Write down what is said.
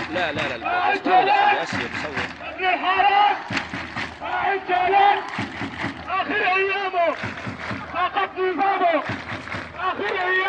لا لا لا استغرب يا اسيا بصور. ابن الحارس راعي الجولان اخر ايامه فقط نظامه اخر ايامه